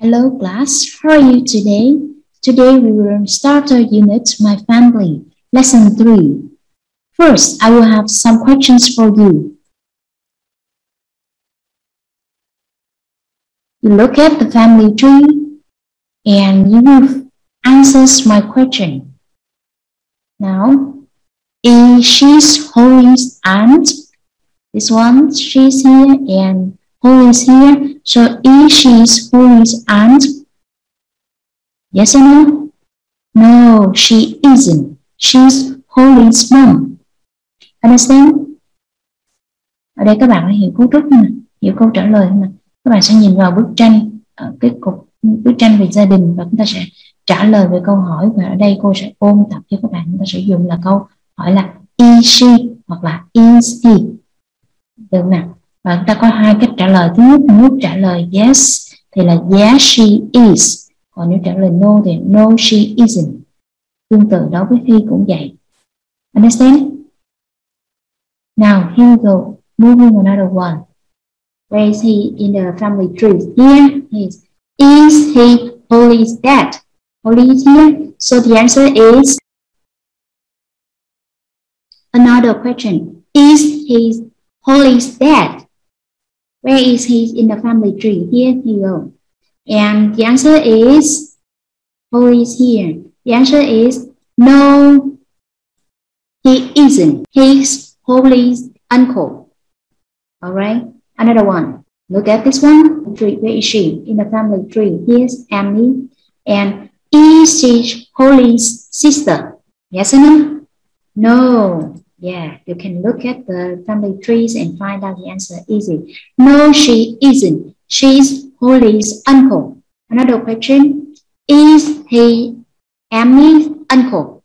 Hello class, how are you today? Today we will start our unit, My Family, Lesson 3. First, I will have some questions for you. You look at the family tree and you will answer my question. Now, is she's Holly's aunt? This one, she's here and Holly's here. So is she's Holly's aunt? Yes or no? No, she isn't. She's Holly's mom. Understand? Ở đây các bạn phải hiểu cấu trúc mà, hiểu câu trả lời mà. Các bạn sẽ nhìn vào bức tranh, ở cái cục bức tranh về gia đình và chúng ta sẽ trả lời về câu hỏi. Và ở đây cô sẽ ôn tập cho các bạn. Chúng ta sẽ dùng là câu hỏi là is she hoặc là is he. Được nào? Và chúng ta có hai cách trả lời. Thứ nhất, nếu trả lời yes thì là yes she is. Còn nếu trả lời no thì no she isn't. Tương tự đối với he cũng vậy. Understand? Now here we go. Moving another one. Where is he in the family tree? Here he is. Is he Holly's dad? Holly is here. So the answer is another question. Is he Holly's dad? Where is he in the family tree? Here you go. And the answer is Holly is here. The answer is no, he isn't. He's Holly's uncle. All right. Another one. Look at this one. Where is she in the family tree? Here's Emily. And is she Holly's sister? Yes or no? No. Yeah, you can look at the family trees and find out the answer easy. No, she isn't. She's Holly's uncle. Another question. Is he Emily's uncle?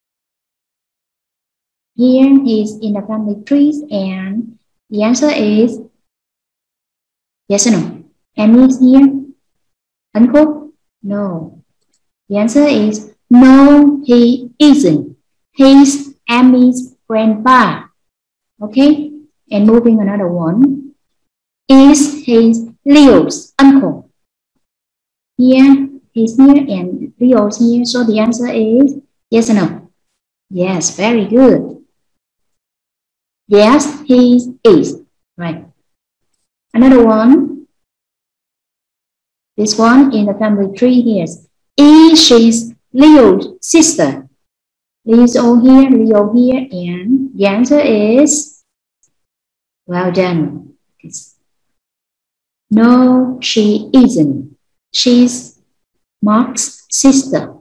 Here he's in the family trees and the answer is yes or no? Emily's here. Uncle? No. The answer is no, he isn't. He's Emily's grandpa. Okay? And moving another one. Is he Leo's uncle? Here, he's here and Leo's here. So the answer is yes or no? Yes, very good. Yes, he is. Right. Another one. This one in the family tree here. Is she Leo's sister? Leo here, Leo here, and the answer is well done. No, she isn't. She's Mark's sister.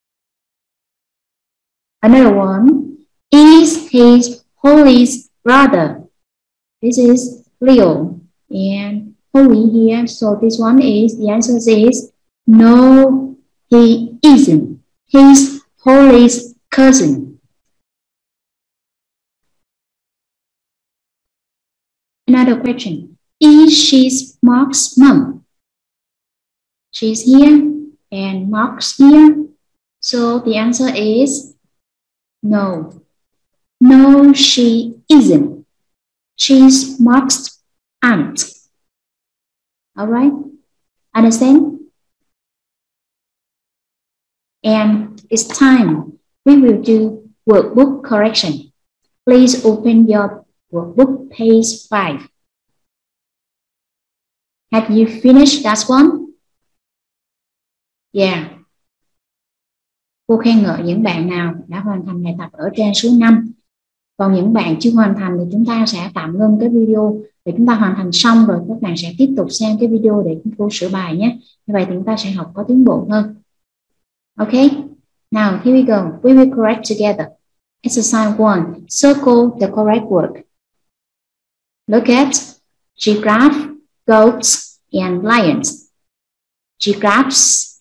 Another one. Is he Holly's brother? This is Leo and Holly here. So this one is, the answer is no, he isn't. He's Holly's cousin. Another question. Is she Mark's mom? She's here and Mark's here. So the answer is no. No, she isn't. She's Mark's aunt. All right? Understand? And it's time. We will do workbook correction. Please open your workbook page 5. Have you finished that one? Yeah. Cô khen ngợi những bạn nào đã hoàn thành bài tập ở trang số 5. Còn những bạn chưa hoàn thành thì chúng ta sẽ tạm ngưng cái video để chúng ta hoàn thành xong rồi các bạn sẽ tiếp tục xem cái video để cô sửa bài nhé. Như vậy thì chúng ta sẽ học có tiến bộ hơn. Okay? Now, here we go. We will correct together. Exercise 1. Circle the correct word. Look at giraffe, goats, and lions. Giraffes,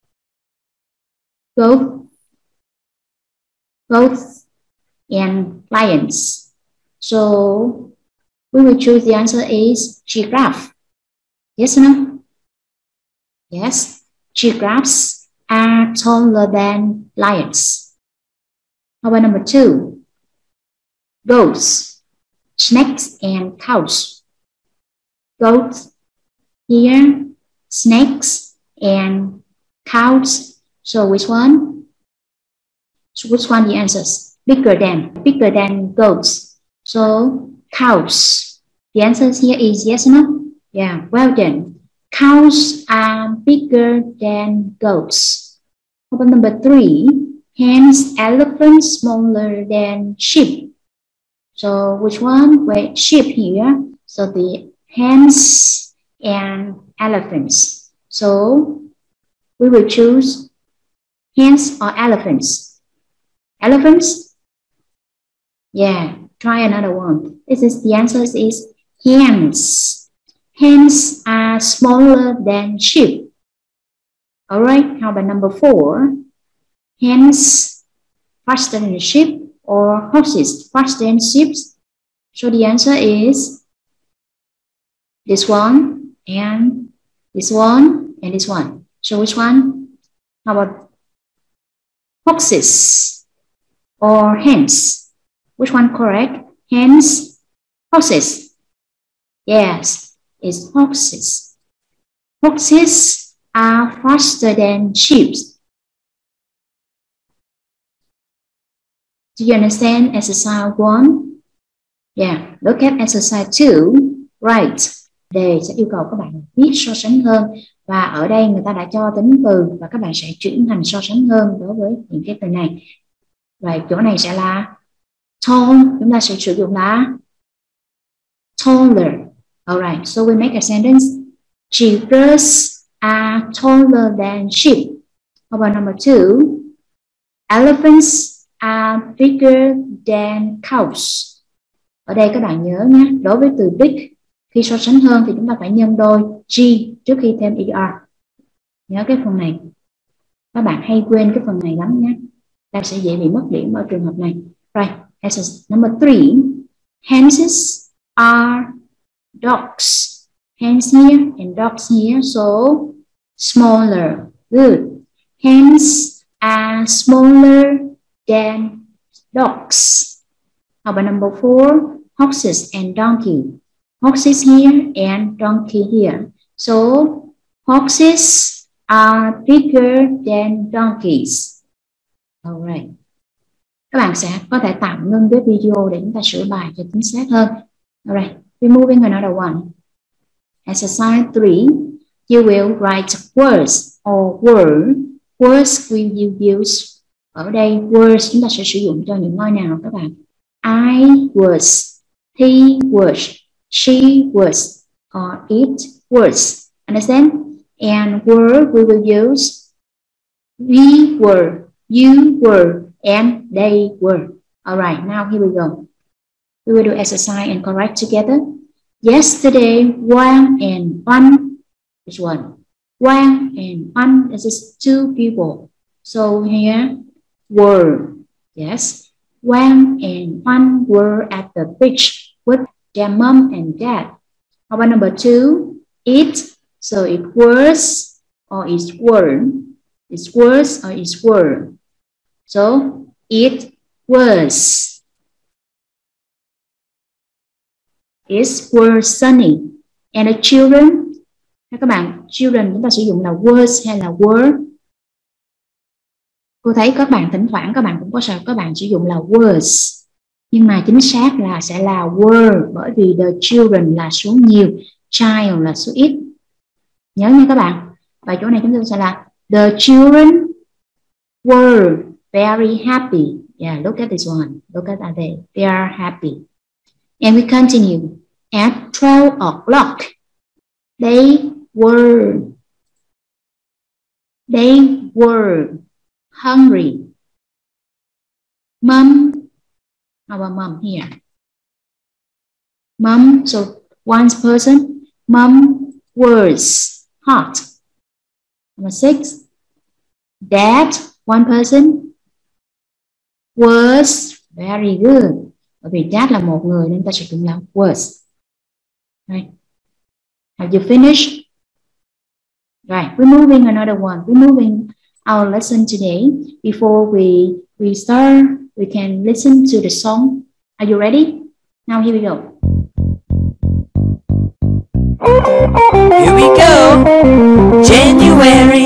goats, and lions. So we will choose the answer is giraffe. Yes or no? Yes. Giraffes are taller than lions. How about number 2? Goats, snakes, and cows. Goats here, snakes, and cows. So which one? So which one the answers? Bigger than goats. So cows. The answer here is yes or no? Yeah, well done. Cows are bigger than goats. How about number 3? Hence, elephants smaller than sheep. So which one? Wait, sheep here. So the hens and elephants. So we will choose hens or elephants. Elephants? Yeah, try another one. The answer is hens. Hens are smaller than sheep. All right, how about number 4? Hens faster than sheep or horses faster than sheep? So the answer is this one and this one and this one. So which one? How about horses or hens? Which one correct? Hens, horses. Yes, it's horses. Horses are faster than sheep. Do you understand exercise 1? Yeah, look at exercise 2. Right. Đề sẽ yêu cầu các bạn viết so sánh hơn. Và ở đây người ta đã cho tính từ và các bạn sẽ chuyển thành so sánh hơn đối với những cái từ này. Vậy chỗ này sẽ là tall, chúng ta sẽ sử dụng là taller. Alright, so we make a sentence. Zebras are taller than sheep. How about number 2? Elephants are bigger than cows. Ở đây các bạn nhớ nhé, đối với từ big, khi so sánh hơn thì chúng ta phải nhân đôi G trước khi thêm ER. Nhớ cái phần này. Các bạn hay quên cái phần này lắm nhé. Ta sẽ dễ bị mất điểm ở trường hợp này. Right, exercise number 3. Hens are dogs. Hens here and dogs here, so smaller. Good. Hens are smaller than dogs. How about number 4? Horses and donkey. Horses here and donkey here. So horses are bigger than donkeys. Alright. Các bạn sẽ có thể tạm ngưng cái video để chúng ta sửa bài cho chính xác hơn. Alright, we're moving another one. Exercise 3. You will write words or word. Words will you use. Ở đây words chúng ta sẽ sử dụng cho những ngôi nào các bạn? I was, he was, she was, or it was. Understand? And word we will use we were, you were, and they were. Alright, now here we go. We will do exercise and correct together. Yesterday, Wang and An. Which one? Wang and An. This is 2 people. So here, were. Yes. Wang and An were at the beach with their mom and dad. How about number 2? It. So it was or it were. It was or it were. So it was. It were sunny. And the children. Các bạn, children chúng ta sử dụng là was hay là were? Cô thấy các bạn thỉnh thoảng các bạn cũng có sao các bạn sử dụng là was. Nhưng mà chính xác là sẽ là were, bởi vì the children là số nhiều, child là số ít. Nhớ nha các bạn. Và chỗ này chúng ta sẽ là the children were very happy. Yeah, look at this one. Look at that. They are happy. And we continue. At 12 o'clock, they were hungry. Mom, how about mom here? Mom, so one person. Mom was hot. Number 6. Dad, one person, was very good. Bởi vì dad là một người nên ta sử dụng là was. Right. Have you finished? Right. We're moving another one. We're moving our lesson today. Before we start, we can listen to the song. Are you ready? Now here we go. Here we go. January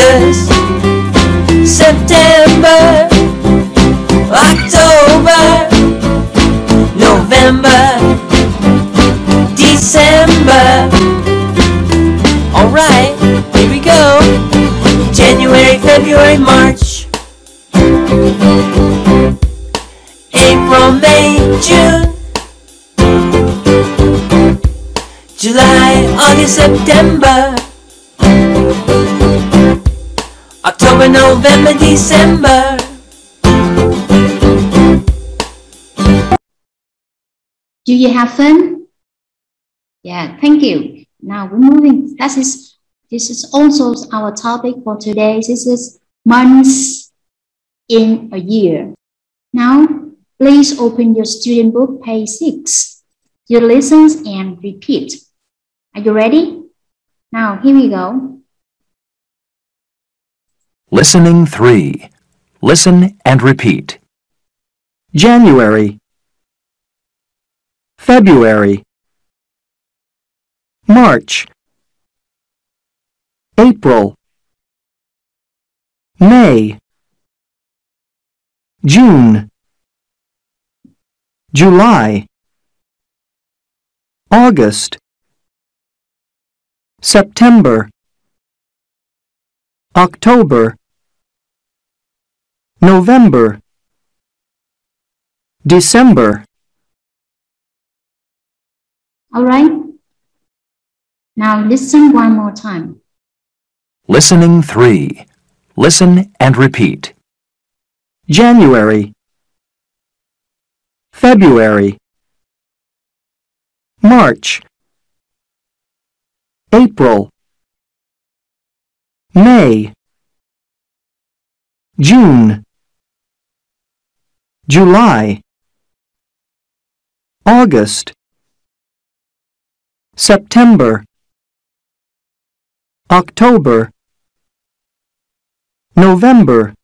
August, September, October, November, December. Alright, here we go. January, February, March, April, May, June, July, August, September, October, November, December. Do you have fun? Yeah, thank you. Now we're moving. This is also our topic for today. This is months in a year. Now, please open your student book, page 6. You listen and repeat. Are you ready? Now, here we go. Listening 3. Listen and repeat. January, February, March, April, May, June, July, August, September, October, November, December. All right. Now listen one more time. Listening 3. Listen and repeat. January, February, March, April, May, June, July, August, September, October, November,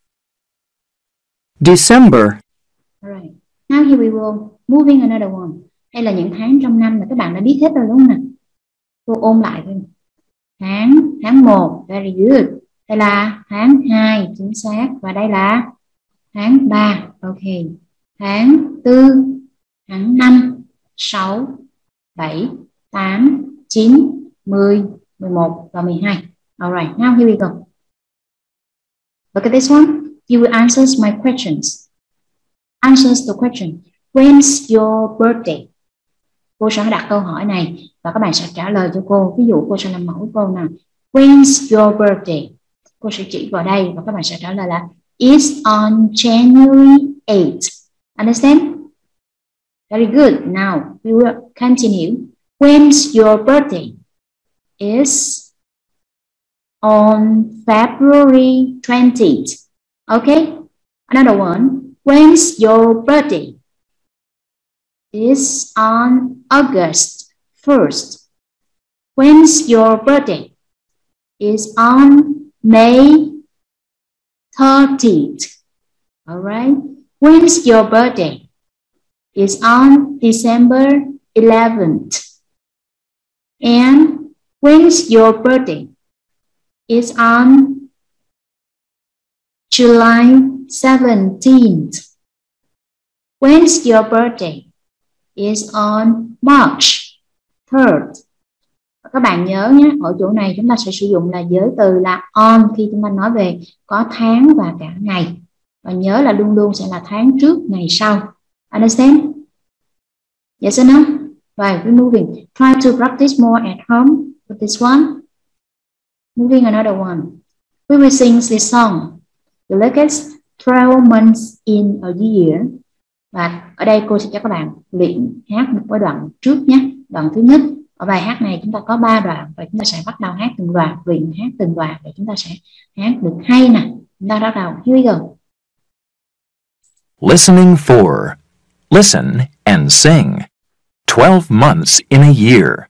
December. Alright. Now here we will moving another one. Đây là những tháng trong năm mà các bạn đã biết hết rồi đúng không nào? Cô ôn lại thôi. Tháng 1, very good. Đây là tháng 2, chính xác. Và đây là tháng 3, ok. Tháng 4, tháng 5, 6, 7, 8, 9, 10, 11 và 12. Alright, now here we go. Look at this one. You will answer my questions. Answers the question. When's your birthday? Cô sẽ đặt câu hỏi này và các bạn sẽ trả lời cho cô. Ví dụ cô sẽ làm mẫu câu nào. When's your birthday? Cô sẽ chỉ vào đây và các bạn sẽ trả lời là It's on January 8th. Understand? Very good. Now we will continue. When's your birthday? It's on February 20th. Okay? Another one. When's your birthday? It's on August 1st. When's your birthday? It's on May 30th. Alright? When's your birthday? It's on December 11th. And when's your birthday? It's on July 17th. When's your birthday? It's on March 3rd. Các bạn nhớ nhé, ở chỗ này chúng ta sẽ sử dụng là giới từ là on khi chúng ta nói về có tháng và cả ngày. Và nhớ là luôn luôn sẽ là tháng trước, ngày sau. Understand? Yes or no? Right, we're moving. Try to practice more at home with this one. Moving another one. We will sing this song. You look at 12 months in a year. Và ở đây cô sẽ cho các bạn luyện hát một cái đoạn trước nhé. Đoạn thứ nhất. Ở bài hát này chúng ta có 3 đoạn và chúng ta sẽ bắt đầu hát từng đoạn, luyện hát từng đoạn để chúng ta sẽ hát được hay nè. Chúng ta bắt đầu. Here we go. Listening 4. Listen and sing. 12 months in a year.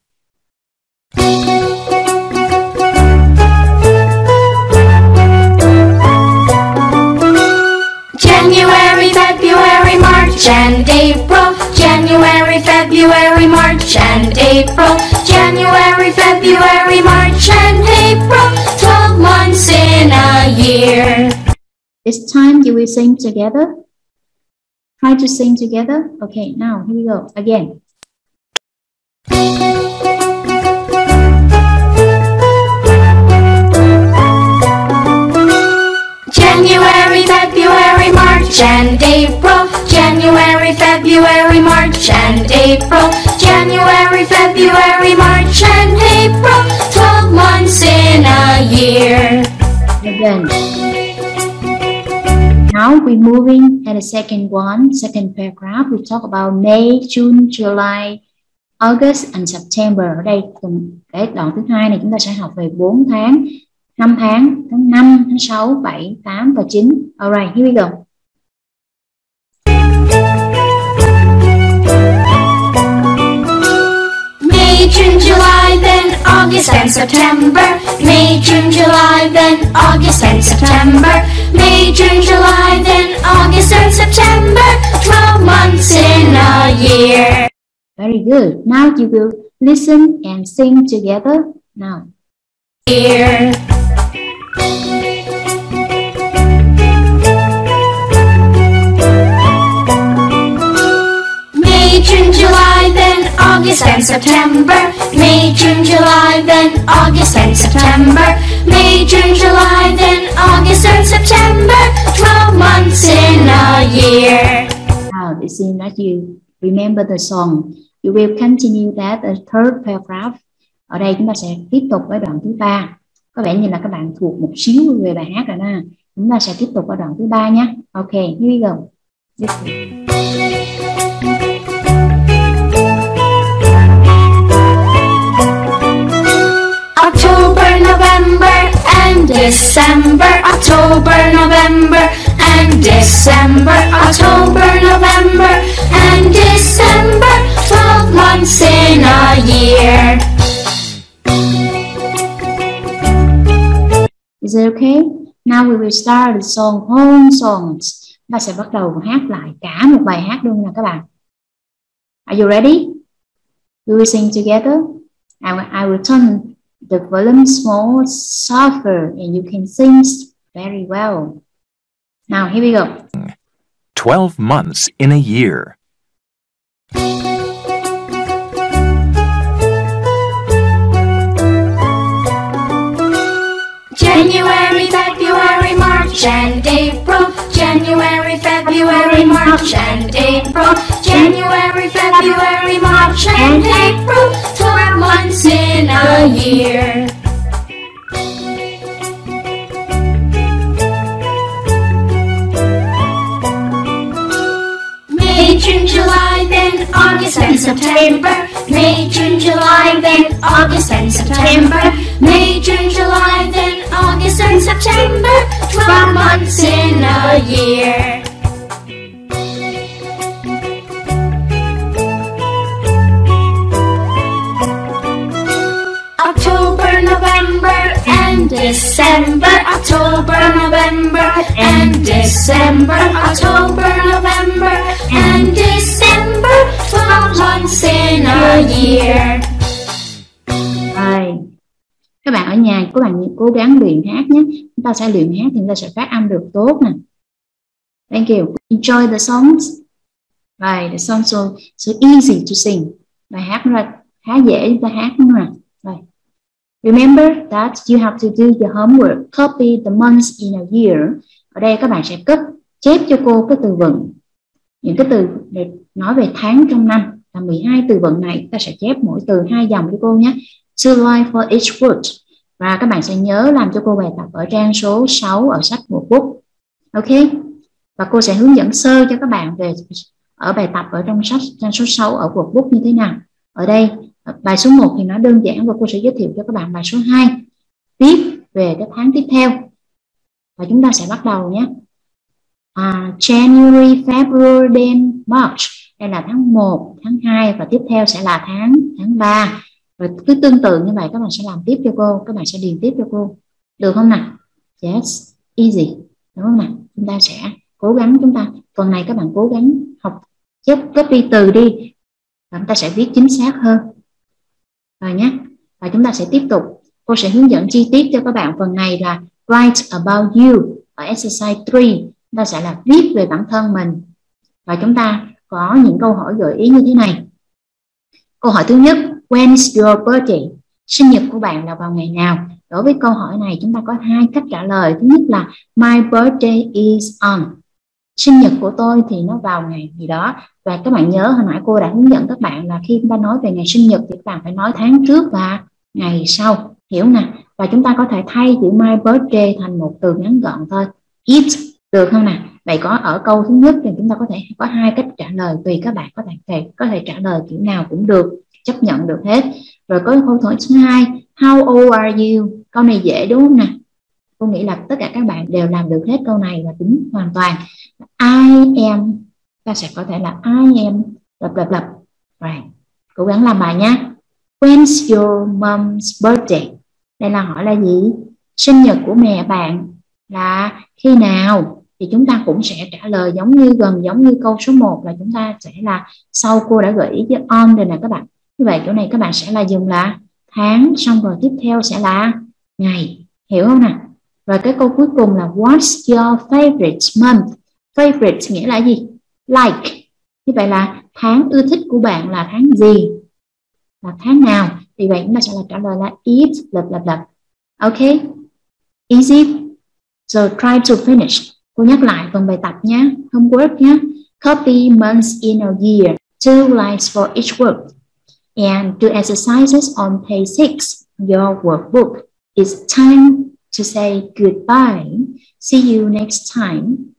January, February, March and April. January, February, March and April. January, February, March and April. 12 months in year. This time you will sing together. Try to sing together. Okay, now here we go again. January, February, March and April. January, February, March and April. January, February, March and April. 12 months in a year. Again. Now we're moving at the second paragraph. We talk about May, June, July, August and September. Ở đây cái đoạn thứ hai này chúng ta sẽ học về 4 tháng, 5 tháng, tháng 5, tháng 6, 7, 8 và 9. Alright, here we go. May, June, July, then August and September. May, June, July, then August and September. May, June, July, then August and September. 12 months in a year. Very good. Now you will listen and sing together. Now. Year. May, June, July, then August and September. May, June, July, then August and September. May, June, July, then August and September. 12 months in a year. Now it seems that you remember the song. You will continue that the third paragraph. Ở đây chúng ta sẽ tiếp tục với đoạn thứ 3. Có vẻ như là các bạn thuộc một xíu về bài hát rồi đó. Chúng ta sẽ tiếp tục ở đoạn thứ 3 nhé. Ok, here we go. October, November and December. October, November and December. October, November and December. 12 months in a year. Is it okay? Now we will start the song, whole songs. Ta sẽ bắt đầu hát lại cả một bài hát luôn nè các bạn. Are you ready? We will sing together. I will turn the volume small, softer, and you can sing very well. Now here we go. 12 months in a year. January, February, March and April. January, February, March and April. January, February, March and April. 12 months in a year. May, June, July, then August and September. May, June, July, then August and September. May, June, July, then August and September. 12 months in a year. October, November and December. October, November and December. October, November and December. 12 months in a year. Rồi. Các bạn ở nhà các bạn cố gắng luyện hát nhé. Chúng ta sẽ luyện hát thì chúng ta sẽ phát âm được tốt nè. Thank you. Enjoy the songs. Right, the songs so easy to sing. Bài hát nó khá dễ chúng ta hát đúng không ạ? Rồi. Remember that you have to do your homework. Copy the months in a year. Ở đây các bạn sẽ chép cho cô cái từ vựng. Những cái từ để nói về tháng trong năm là 12 từ vựng này. Ta sẽ chép mỗi từ 2 dòng cho cô nhé. Two lines for each word. Và các bạn sẽ nhớ làm cho cô bài tập ở trang số 6 ở sách workbook. Ok. Và cô sẽ hướng dẫn sơ cho các bạn về ở bài tập ở trong sách trang số 6 ở workbook như thế nào. Ở đây bài số 1 thì nó đơn giản và cô sẽ giới thiệu cho các bạn bài số 2 tiếp về cái tháng tiếp theo. Và chúng ta sẽ bắt đầu nhé. January, February, then March. Đây là tháng 1, tháng 2 và tiếp theo sẽ là tháng 3. Rồi cứ tương tự như vậy các bạn sẽ làm tiếp cho cô. Các bạn sẽ điền tiếp cho cô. Được không nào? Yes, easy. Đúng không nào? Chúng ta sẽ cố gắng phần này các bạn cố gắng học copy từ đi. Và chúng ta sẽ viết chính xác hơn. Rồi nhé. Và chúng ta sẽ tiếp tục. Cô sẽ hướng dẫn chi tiết cho các bạn. Phần này là write about you. ở exercise 3 chúng ta sẽ là viết về bản thân mình. Và chúng ta có những câu hỏi gợi ý như thế này. Câu hỏi thứ nhất, when's your birthday? Sinh nhật của bạn là vào ngày nào? Đối với câu hỏi này chúng ta có hai cách trả lời. Thứ nhất là my birthday is on. Sinh nhật của tôi thì nó vào ngày gì đó. Và các bạn nhớ hồi nãy cô đã hướng dẫn các bạn là khi chúng ta nói về ngày sinh nhật thì các bạn phải nói tháng trước và ngày sau. Hiểu nè? Và chúng ta có thể thay chữ my birthday thành một từ ngắn gọn thôi. It, được không nè? Vậy có ở câu thứ nhất thì chúng ta có thể có hai cách trả lời, tùy các bạn có thể trả lời kiểu nào cũng được, chấp nhận được hết. Rồi có câu hỏi thứ hai, how old are you? Câu này dễ đúng không nè? Cô nghĩ là tất cả các bạn đều làm được hết câu này và đúng hoàn toàn. I am, ta sẽ có thể là I am lập. Rồi, cố gắng làm bài nhé. When's your mom's birthday? Đây là hỏi là gì? Sinh nhật của mẹ bạn là khi nào? Thì chúng ta cũng sẽ trả lời gần giống như câu số 1 là chúng ta sẽ là sau cô đã gợi ý với on rồi nè các bạn. Như vậy chỗ này các bạn sẽ là dùng là tháng, xong rồi tiếp theo sẽ là ngày. Hiểu không nè? Rồi cái câu cuối cùng là what's your favorite month? Favorite nghĩa là gì? Like. Như vậy là tháng ưa thích của bạn là tháng gì? Là tháng nào? Vì vậy chúng ta sẽ là trả lời là it lập. Ok? Easy. So try to finish. Cô nhắc lại phần bài tập nhé. Homework nhé. Copy months in a year. 2 lines for each word. And do exercises on page 6 your workbook. It's time to say goodbye. See you next time.